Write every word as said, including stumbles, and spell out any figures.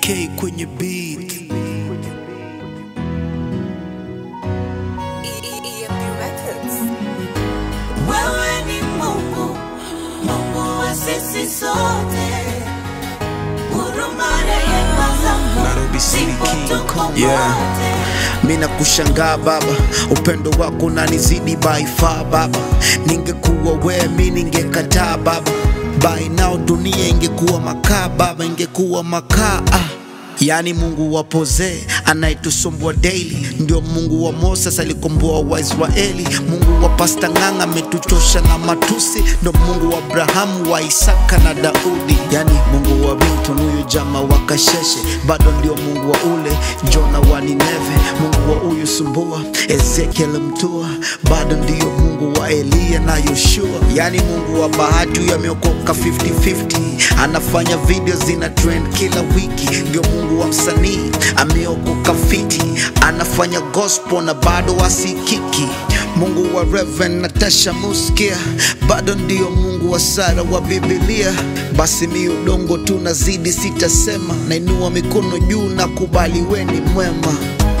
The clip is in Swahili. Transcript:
K kwenye beat. Wewe ni Mungu, Mungu wa sisi sote. Huruma rehema zako zipo tuko Yeah. Mina kushangaa baba, upendo wako unanizidi by far baba. Ningekuwa wewe mimi ningekataa baba. By now dunia ingekuwa makaa baba, ingekuwa makaa ah. Yani Mungu wa Poze anayetusumbua daily, ndio Mungu wa Moses alikomboa Waisraeli. Mungu wa Pastor Nganga ametuchosha na matusi, ndio Mungu wa Abrahamu, wa Isaka na Daudi. Yani Mungu wa Binton huyu jama wa Kasheshe, bado ndio Mungu wa ule Jona wa Nineve. Mungu wa huyu Sumbua Ezekiel Mtua, bado ndio Mungu wa Elia na Yoshua. Yani Mungu wa Bahati huyu ameokoka fifty fifty, anafanya videos zina trend kila wiki. Ndio Mungu wa msanii ameokoka fiti, anafanya gospel na bado wasikiki. Mungu wa Reverend Natasha Muskia, bado ndio Mungu wa Sara wa Biblia. Basi mi udongo tu nazidi sitasema, nainua mikono juu na kubali weni mwema.